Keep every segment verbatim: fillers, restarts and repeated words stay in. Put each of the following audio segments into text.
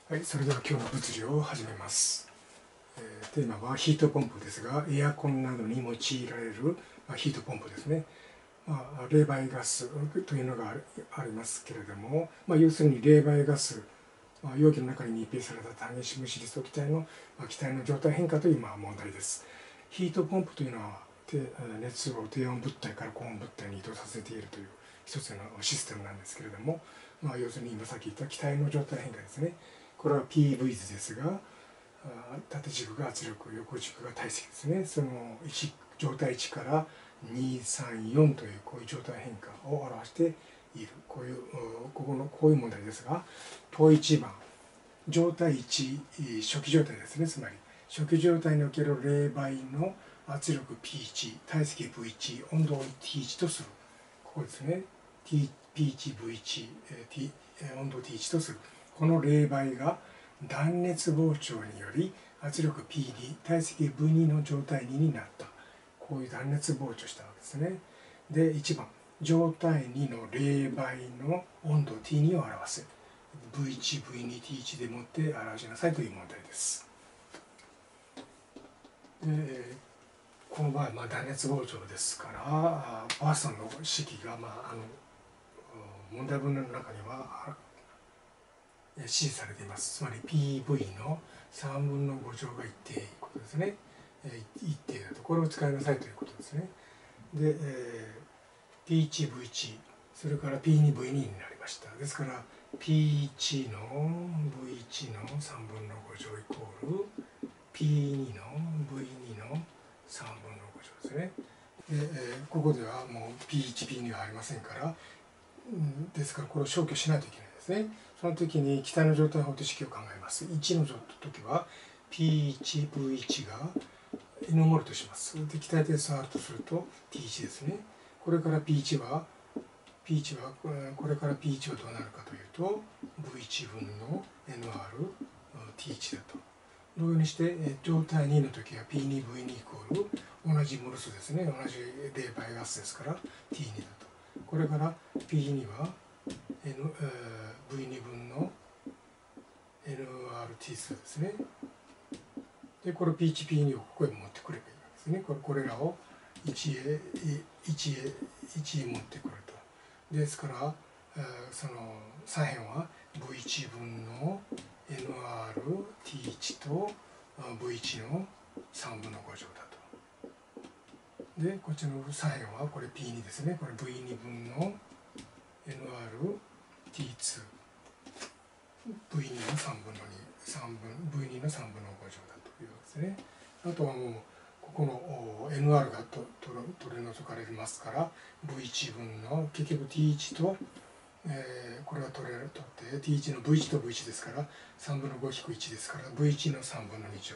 はい、それでは今日の物理を始めます。えー、テーマはヒートポンプですが、エアコンなどに用いられる、まあ、ヒートポンプですね。まあ、冷媒ガスというのがありますけれども、まあ、要するに冷媒ガス、まあ、容器の中に密閉された単原子無刺激素気体の、まあ、気体の状態変化という、まあ、問題です。ヒートポンプというのは熱を低温物体から高温物体に移動させているという一つのシステムなんですけれども、まあ、要するに今さっき言った気体の状態変化ですね。これは ピーブイ 図ですが、縦軸が圧力、横軸が体積ですね。そのいち状態いちからに、さん、よんというこういう状態変化を表している。こういうここのこういう問題ですが、問いちばん、状態いち、初期状態ですね。つまり初期状態における冷媒の圧力 ピーワン、体積 ブイワン、温度を ティーワン とする。ここですね。ピーワン、ブイワン、温度を ティーワン とする。この冷媒が断熱膨張により圧力 ピーツー、体積 ブイツー の状態にになった。こういう断熱膨張したわけですね。で、いちばん、状態にの冷媒の温度 ティーツー を表せ。ブイワン、ブイツー、ティーワン でもって表しなさいという問題です。でこの場合、まあ、断熱膨張ですから、パーソンの式が、まあ、あの問題文の中には指示されています。つまり ピーブイ のさんぶんのご乗が一定ということですね。一定だと。これを使いなさいということですね。で、えー、ピーワン、ブイワン、それから ピーツー、ブイツー になりました。ですから、ピーワン の ブイワン のさんぶんのご乗イコール ピーツー の ブイツー のさんぶんのご乗ですね。で、えー、ここではもう ピーワン、ピーツー はありませんから、うん、ですからこれを消去しないといけないですね。その時に気体の状態方程式を考えます。いちの時は ピーワン、ブイワン が N モルとします。で、気体で エスアール とすると ティーワン ですね。これから ピーワン は、ピーワン は、これから ピーワン はどうなるかというと ブイワン 分の エヌアールティーワン だと。同様にして、状態にの時は ピーツー、ブイツー イコール同じモル数ですね。同じ冷媒ガスですから ティーツー だと。これから ピーツー は N、えー、ブイツー 分の エヌアールティーツー ですね。で、これ ピーワン、ピーツー をここへ持ってくればいいわけですね。これこれらをいちへ、いちへ、いちへ持ってくると。ですから、えー、その左辺は ブイワン 分の エヌアールティーワン と ブイワン のさんぶんのご乗だと。で、こっちの左辺はこれ ピーツー ですね。これ ブイツー 分の エヌアールティーツー、ブイツー のさんぶんのに、さんぶん、ブイツー のさんぶんのご乗だというわけですね。あとはもう、ここの エヌアール がとと取り除かれますから、ブイワン 分の、結局 ティーワン と、えー、これが取れるとって、ティーワン の ブイワン と ブイワン ですから、さんぶんのご引くいちですから、ブイワン のさんぶんのに乗。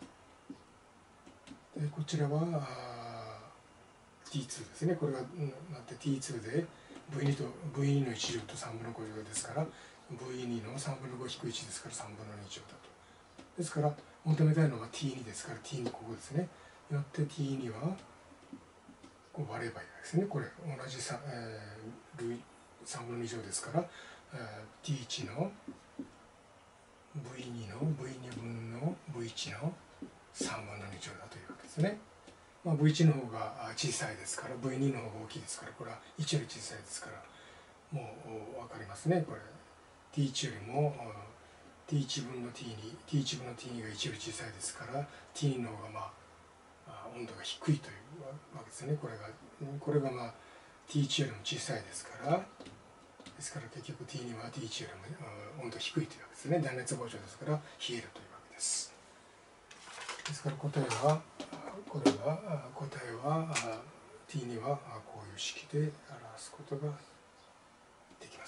で、こちらは、ティーツー ですね。これがなって ティーツー で、ブイツー と ブイツー のいち乗とさんぶんのご乗ですから、ブイツー のさんぶんのご引くいちですからさんぶんのに乗だと。ですから、求めたいのは ティーツー ですから、ティーツー ここですね。よって ティーツー は、こう割ればいいわけですね。これ、同じさ、えー、さんぶんのに乗ですから、えー、ティーワン の ブイツー の ブイツー 分の ブイワン のさんぶんのに乗だというわけですね。まあ、ブイワン の方が小さいですから、ブイツー の方が大きいですから、これはいちより小さいですから、もう分かりますね、これ。ティーツー よりも ティーワン 分の ティーツー、ティーワン 分の ティーツー がいちより小さいですから、ティーツー の方がまあ温度が低いというわけですね。これが、これがまあ ティーツー よりも小さいですから、ですから結局 ティーツー は ティーツー よりも温度低いというわけですね。断熱膨張ですから冷えるというわけです。ですから答えは、これは、答えは、ティーツー はこういう式で表すことができます。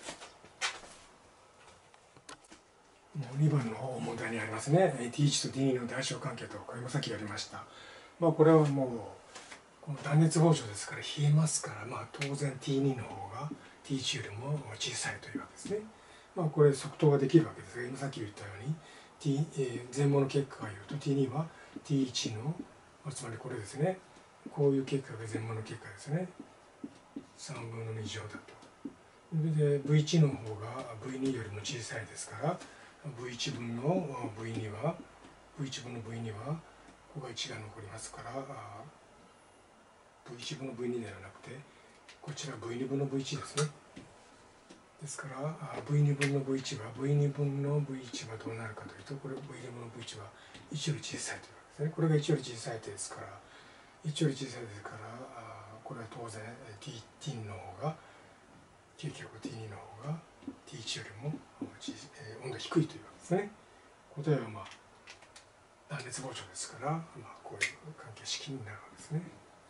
にばんの問題にありますね。ティーワン と ティーツー の大小関係と、これもさっきやりました。まあこれはもう、この断熱膨張ですから冷えますから、まあ当然 ティーツー の方が ティーツー よりも小さいというわけですね。まあこれ即答ができるわけですが、今さっき言ったように、T えー、全盲の結果が言うと ティーツー は ティーワン の、つまりこれですね。こういう結果が全盲の結果ですね。さんぶんのに乗だと。で、ブイワン の方が ブイツー よりも小さいですから、 ブイワン 分の ブイツー は ブイワン 分の ブイツー はここがいちが残りますから、ブイワン 分の ブイツー ではなくてこちら ブイツー 分の ブイワン ですね。ですから ブイツー 分の ブイワン は ブイツー 分の ブイワン はどうなるかというと、これ ブイツー 分の ブイワン はいちより小さいというわけですね。これがいちより小さいですから、いちより小さいですから、これは当然 ティーワン の方が結局 ティーツー の方が ティーワン よりも温度低いというわけですね。答えはまあ断熱膨張ですから、まあ、こういう関係式になるわけですね。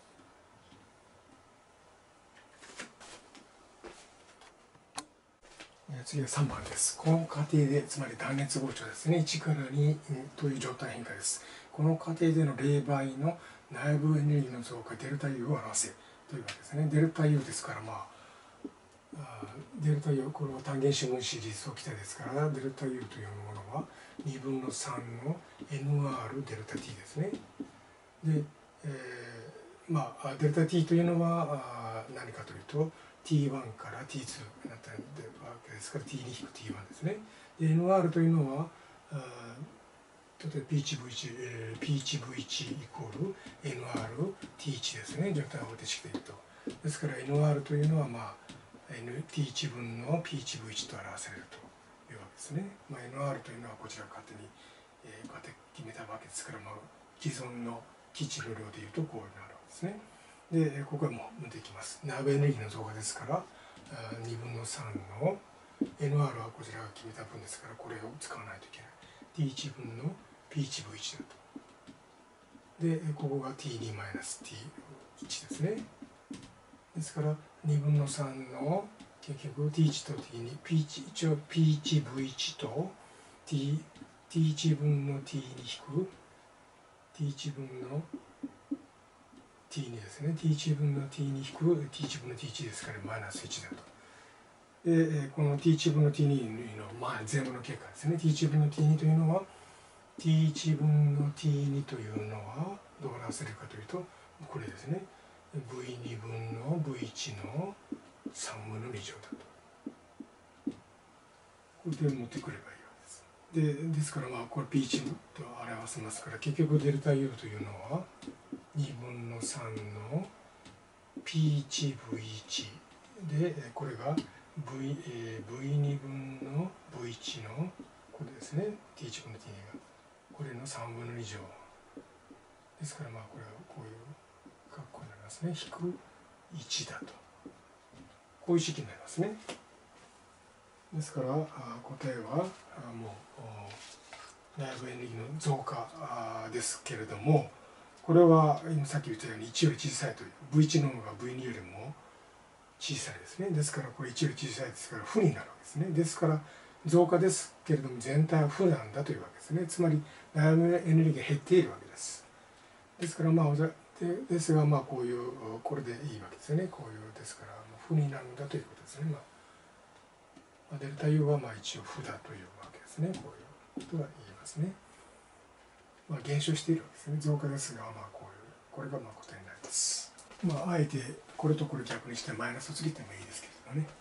次はさんばんです。この過程で、つまり断熱膨張ですね、いちからにという状態変化です。この過程での冷媒の内部エネルギーの増加、デルタ U を表せというわけですね。デルタ U ですから、まあ、デルタ U、これは単原子分子実相気体ですから、デルタ U というものはにぶんのさんの エヌアール デルタ T ですね。で、えー、まあ、デルタ T というのは何かというと、ティーワン から ティーツー になったわけですから ティーツー ティーワン ですね。で エヌアール というのは例えば ピーワンブイワン、えー、ピーワンブイワン イコール エヌアールティーワン ですね、状態方程式でいうと。ですから エヌアール というのは、まあ、ティーワン 分の ピーワンブイワン と表されるというわけですね。まあ、エヌアール というのはこちらを勝手に、えー、こうやって決めたわけですから、まあ、既存の基地の量でいうとこうなるわけですね。で、ここはもうできます。内部エネルギーの増加ですから、にぶんのさんの エヌアール はこちらが決めた分ですから、これを使わないといけない。ティーワン 分の ピーワンブイワン だと。で、ここが ティーツー マイナス ティーワン ですね。ですから、にぶんのさんの結局 ティーワン と ティーツー、一応 ピーワンブイワン と T、ティーワン 分の ティーツー 引く ティーワン 分のティーツー ですね。ティーワン 分の ティーツー 引く ティーワン 分の ティーワン ですからマイナスいちだと。で、この ティーワン 分の ティーツー の、まあ、全部の結果ですね。ティーワン 分の ティーツー というのは ティーワン 分の ティーツー というのはどう表せるかというと、これですね。ブイツー 分の ブイワン のさんぶんのに乗だと。これで持ってくればいいわけです。で、ですからまあこれ ピーワン と表せますから、結局デルタ U というのはにぶんのさんの ピーワンブイワン で、これが V、えー、ブイツー 分の ブイワン のこれですね、ティーワン 分の ティーツー がこれのさんぶんのに乗ですから、まあこれはこういう格好になりますね。引くいちだと、こういう式になりますね。ですから答えはもう内部エネルギーの増加ですけれども、これは今さっき言ったようにいちより小さいという ブイワン の方が ブイツー よりも小さいですね。ですからこれいちより小さいですから負になるわけですね。ですから増加ですけれども全体は負なんだというわけですね。つまり内部エネルギーが減っているわけです。ですからまあでですがまあこういうこれでいいわけですよね。こういうですから負になるんだということですね。まあ、デルタ U はまあ一応負だというわけですね。こういうことが言えますね。まあ、減少しているわけですね。増加ですが、まあ、こういうこれがまあ答えになります。まあ、あえてこれとこれ逆にしてマイナスをつけてもいいですけどね。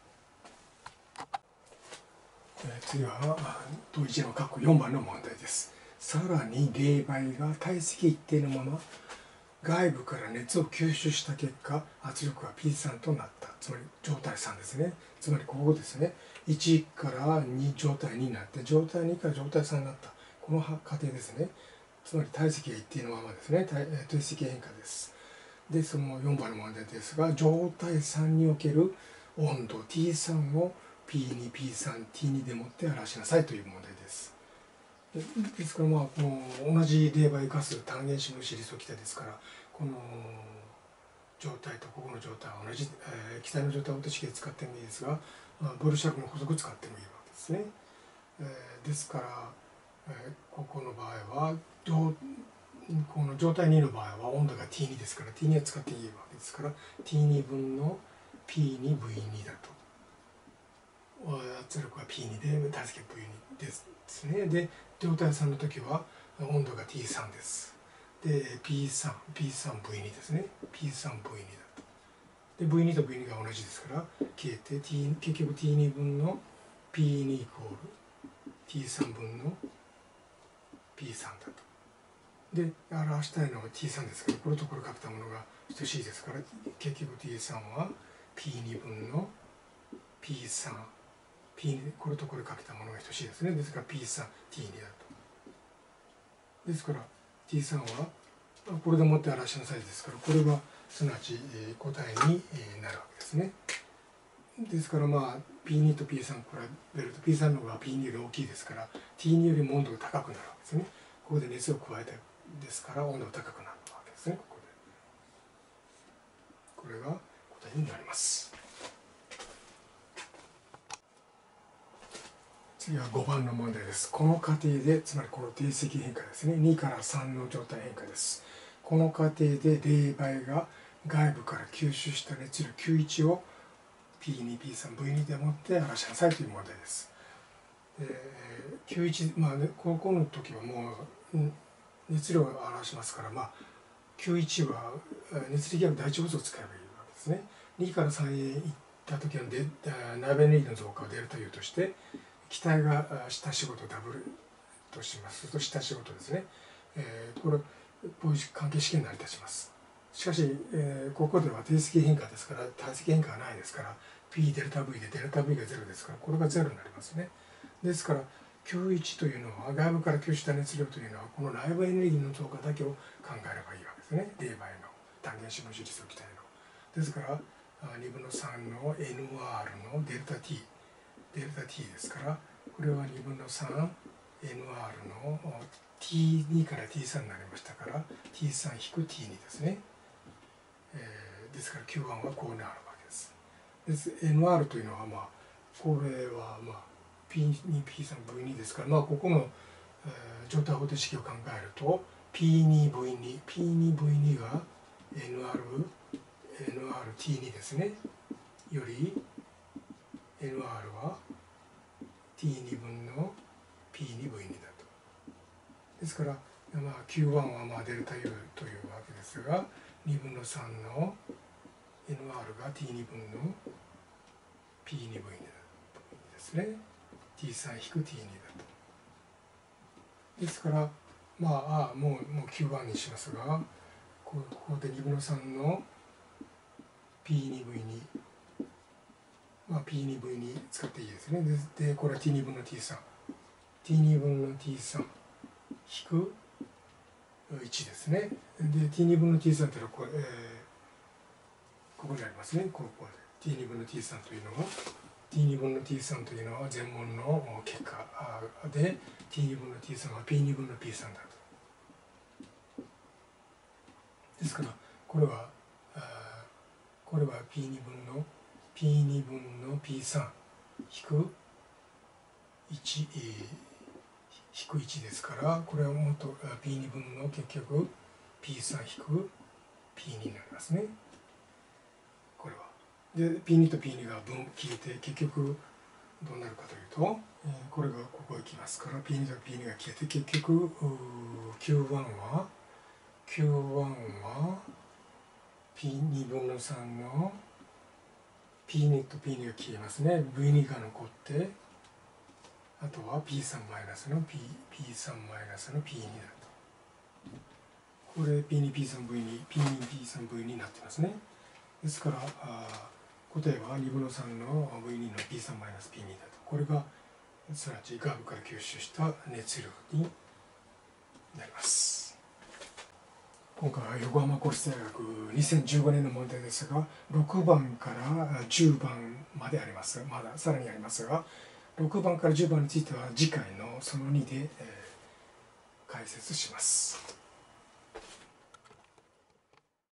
え次は問いちの括弧よんばんの問題です。さらに冷媒が体積一定のまま外部から熱を吸収した結果、圧力は ピースリー となった。つまり状態さんですね。つまりここですね。いちからに状態になって、状態にから状態さんになった。この過程ですね。つまり体積が一定のままですね。体積変化です。で、そのよんばんの問題ですが、状態さんにおける温度 ティースリー を ピーツー、ピースリー、ティーツー でもって表しなさいという問題です。ですからまあこの同じ冷媒ガス単原子分子理想気体ですから、この状態とここの状態は同じ、えー、気体の状態を方程式で使ってもいいですが、まあ、ボルシャクの法則を使ってもいいわけですね。えー、ですから、えー、ここの場合はこの状態にの場合は温度が ティーツー ですから ティーツー は使っていいわけですから ティーツー 分の ピーツーブイツー だと。圧力は ピーツー で体積は ブイツー ですね。で状態さんの時は温度が ティースリー です。で ピースリー、ピースリーブイツー ですね。ピースリーブイツー だと。で ブイツー と ブイツー が同じですから消えて T 結局 ティーツー 分の ピーツー イコール テティースリー 分の ピースリー だと。で表したいのが ティースリー ですから、これとこれかけたものが等しいですから、結局 ティースリー は ピーツー 分の ピースリー、P、これとこれかけたものが等しいですね。ですから ピースリー、ティーツー だと。ですから ティースリー はこれでもって表しなさいですから、これがすなわち答えになるわけですね。ですからまあ ピーツー と ピースリー 比べると ピースリー の方が ピーツー より大きいですから、 ティーツー よりも温度が高くなるわけですね。ここで熱を加えたですから温度が高くなるわけですね。ここでこれが答えになります。次はごばんの問題です。この過程で、つまりこの定積変化ですね、にからさんの状態変化です。この過程で冷媒が外部から吸収した熱量 キューワン を ピーツー、ピースリー、ブイツー でもって表しなさいという問題です。キューワン、まあね、高校の時はもう熱量を表しますから、まあ、キューワン は熱力学第一法則を使えばいいわけですね。にからさんへ行った時の内部エネルギーの増加をデルタ U として、気体が下仕事をダブルとしますと、下仕事ですね。えー、これ、こういう関係式に成り立ちます。しかし、えー、ここでは定積変化ですから、体積変化がないですから、P デルタ V でデルタ V がゼロですから、これがゼロになりますね。ですから、キューワン というのは、外部から吸収した熱量というのは、この内部エネルギーの増加だけを考えればいいわけですね。冷媒の単原子分子率の気体の。ですから、にぶんのさんの エヌアール のデルタ T、デルタ T ですから、これはにぶんのさんエヌアール の ティーツー から ティースリー になりましたから、ティースリー 引く ティーツー ですね。えー、ですから キューワン はこうなるわけです。です エヌアール というのは、まあ、これは、まあ、ピーツー、ピースリー、ブイツー ですから、まあ、ここの、えー、状態方程式を考えると、ピーツー、ブイツー、ピーツー、ブイツー が エヌアール、エヌアール、ティーツー ですね。より、エヌアール は ティーツー 分の ピーツー、ブイツー だと。ですから、まあ、キューワン はまあデルタ U というわけですが、にぶんのさんの エヌアール が ティーツー 分の ピーツー、ブイツー ですね。ティースリー 引く ティーツー だと。ですから、まあ、あもう、もう キューワン にしますが、ここでにぶんのさんの ピーツー、ブイツー、まあ、ピーツー、ブイツー 使っていいですね。で、でこれは ティーツー 分の ティースリー。ティーツー 分の ティースリー 引くいちですね。で、ティーツー 分の ティースリー というのはこれ、えー、ここにありますね。ここで ティーツー 分の ティースリー というのは、ティーツー 分の ティースリー というのは全問の結果で、ティーツー 分の ティースリー は ピーツー 分の ピースリー だと。ですから、これは、これは ピーツー 分の ピーツー 分の ピースリー 引くいち、えー、引くいちですから、これはもっと ピーツー 分の結局 ピースリー 引く ピーツー になりますね。これは。で、ピーツー と ピーツー が分消えて、結局どうなるかというと、えー、これがここへ来ますから、ピーツー と ピーツー が消えて、結局 キューワン は、キューワン は ピーツー 分のさんの ピーツー と ピーツー が消えますね。ブイツー が残って、あとは ピースリー マイナスの P、ピースリー マイナスの ピーツー だと。これ ピーツー、ピースリー、ブイツー、ピーツー、ピースリー、ブイツー になってますね。ですから、あ答えはにぶんのさんの ブイツー の ピースリー マイナス ピーツー だと。これが、すなわち外部から吸収した熱量になります。今回は横浜国立大学にせんじゅうごねんの問題ですが、ろくばんからじゅうばんまであります。まださらにありますが、ろくばんからじゅうばんについては次回のそのにで、えー、解説します。